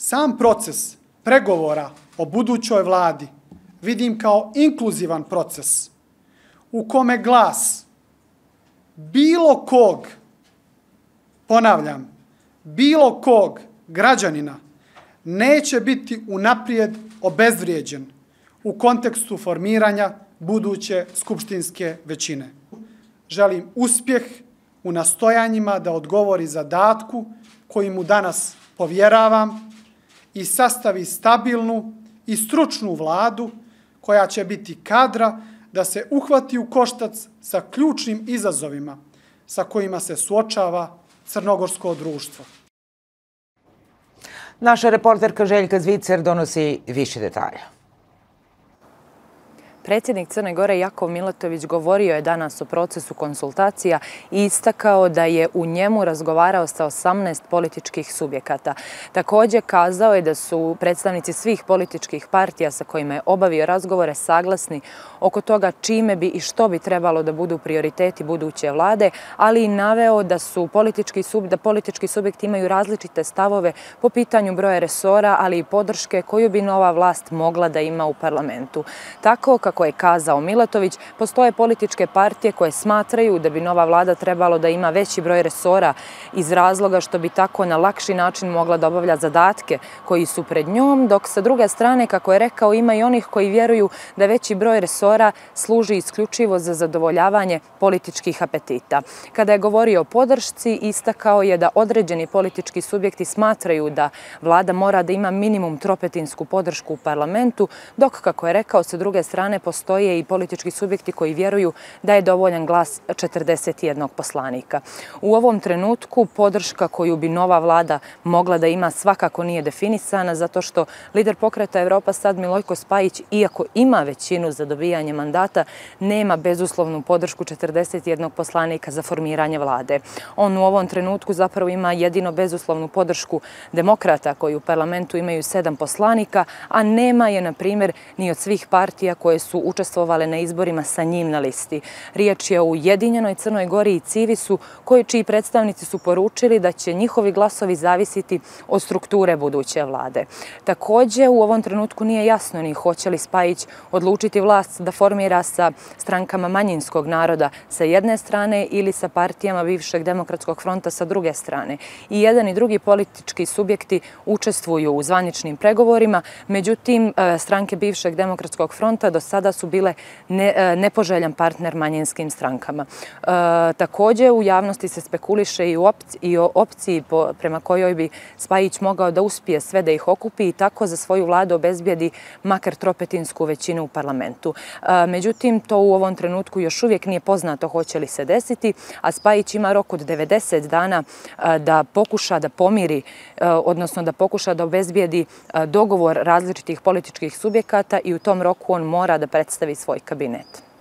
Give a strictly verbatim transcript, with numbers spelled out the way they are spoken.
Sam proces pregovora o budućoj vladi vidim kao inkluzivan proces u kome glas bilo kog, ponavljam, bilo kog građanina neće biti unaprijed obezvrijeđen u kontekstu formiranja buduće skupštinske većine. Želim uspjeh u nastojanjima da odgovori zadatku koji mu danas povjeravam i sastavi stabilnu i stručnu vladu koja će biti kadra da se uhvati u koštac sa ključnim izazovima sa kojima se suočava crnogorsko društvo. Naša reporterka Željka Zvicer donosi više detalja. Predsjednik Crne Gore Jakov Milatović govorio je danas o procesu konsultacija i istakao da je u njemu razgovarao sa osamnaest političkih subjekata. Također kazao je da su predstavnici svih političkih partija sa kojima je obavio razgovore saglasni oko toga čime bi i što bi trebalo da budu prioriteti buduće vlade, ali i naveo da su politički sub, da politički subjekti imaju različite stavove po pitanju broja resora, ali i podrške koju bi nova vlast mogla da ima u parlamentu. Tako kako je kazao Milatović, postoje političke partije koje smatraju da bi nova vlada trebalo da ima veći broj resora iz razloga što bi tako na lakši način mogla da obavlja zadatke koji su pred njom, dok sa druge strane, kako je rekao, ima i onih koji vjeruju da veći broj resora služi isključivo za zadovoljavanje političkih apetita. Kada je govorio o podršci, istakao je da određeni politički subjekti smatraju da vlada mora da ima minimum tropetinsku podršku u parlamentu, dok, kako je rekao, sa druge strane postoje i politički subjekti koji vjeruju da je dovoljan glas četrdeset jednog poslanika. U ovom trenutku podrška koju bi nova vlada mogla da ima svakako nije definisana, zato što lider Pokreta Evropa sad Milojko Spajić, iako ima većinu za dobijanje mandata, nema bezuslovnu podršku četrdeset jednog poslanika za formiranje vlade. On u ovom trenutku zapravo ima jedino bezuslovnu podršku demokrata koji u parlamentu imaju sedam poslanika, a nema je, na primjer, ni od svih partija koje su učestvovale na izborima sa njim na listi. Riječ je o Ujedinjenoj Crnoj Gori i Civisu, koji čiji predstavnici su poručili da će njihovi glasovi zavisiti od strukture buduće vlade. Također, u ovom trenutku nije jasno ni hoće li Spajić odlučiti vlast da formira sa strankama manjinskog naroda sa jedne strane ili sa partijama bivšeg Demokratskog fronta sa druge strane. I jedan i drugi politički subjekti učestvuju u zvaničnim pregovorima, međutim, stranke bivšeg Demokratskog fronta do sada su bile ne, nepoželjan partner manjinskim strankama. E, također u javnosti se spekuliše i, opci, i o opciji po, prema kojoj bi Spajić mogao da uspije sve da ih okupi i tako za svoju vladu obezbijedi makar tropetinsku većinu u parlamentu. E, međutim, to u ovom trenutku još uvijek nije poznato hoće li se desiti, a Spajić ima rok od devedeset dana e, da pokuša da pomiri, e, odnosno da pokuša da obezbijedi e, dogovor različitih političkih subjekata i u tom roku on mora da predstavi svoj kabinet.